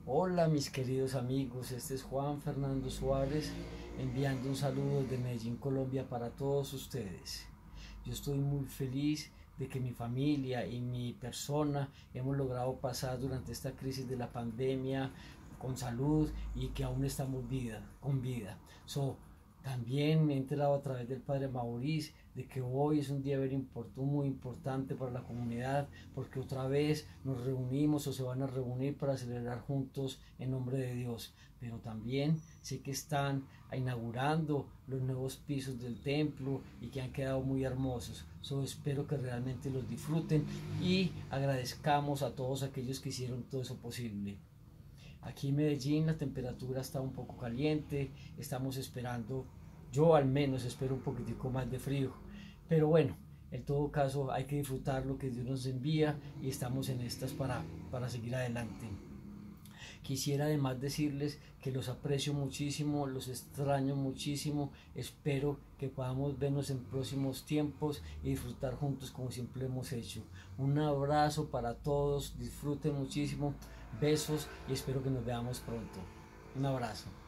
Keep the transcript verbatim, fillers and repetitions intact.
Hola mis queridos amigos, este es Juan Fernando Suárez enviando un saludo desde Medellín, Colombia para todos ustedes. Yo estoy muy feliz de que mi familia y mi persona hemos logrado pasar durante esta crisis de la pandemia con salud y que aún estamos vida, con vida. So, también me he enterado a través del padre Maurice de que hoy es un día muy importante para la comunidad porque otra vez nos reunimos o se van a reunir para celebrar juntos en nombre de Dios. Pero también sé que están inaugurando los nuevos pisos del templo y que han quedado muy hermosos. So, espero que realmente los disfruten y agradezcamos a todos aquellos que hicieron todo eso posible. Aquí en Medellín la temperatura está un poco caliente, estamos esperando, yo al menos espero un poquitico más de frío, pero bueno, en todo caso hay que disfrutar lo que Dios nos envía y estamos en estas para, para seguir adelante. Quisiera además decirles que los aprecio muchísimo, los extraño muchísimo, espero que podamos vernos en próximos tiempos y disfrutar juntos como siempre hemos hecho. Un abrazo para todos, disfruten muchísimo, besos y espero que nos veamos pronto. Un abrazo.